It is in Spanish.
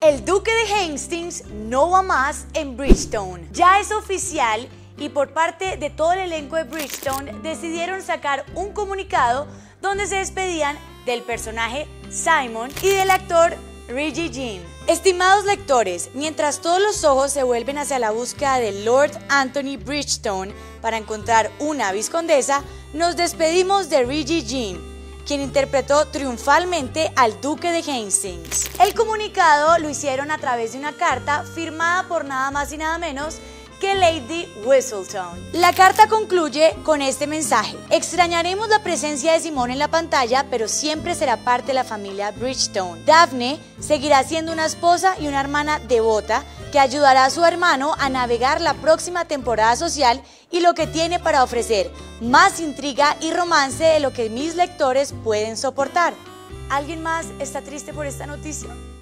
El duque de Hastings no va más en Bridgestone. Ya es oficial y por parte de todo el elenco de Bridgestone decidieron sacar un comunicado donde se despedían del personaje Simon y del actor Reggie Jean. Estimados lectores, mientras todos los ojos se vuelven hacia la búsqueda de Lord Anthony Bridgestone para encontrar una vizcondesa, nos despedimos de Reggie Jean, quien interpretó triunfalmente al duque de Hastings. El comunicado lo hicieron a través de una carta firmada por nada más y nada menos que Lady Whistledown. La carta concluye con este mensaje: extrañaremos la presencia de Simone en la pantalla, pero siempre será parte de la familia Bridgestone. Daphne seguirá siendo una esposa y una hermana devota que ayudará a su hermano a navegar la próxima temporada social y lo que tiene para ofrecer: más intriga y romance de lo que mis lectores pueden soportar. ¿Alguien más está triste por esta noticia?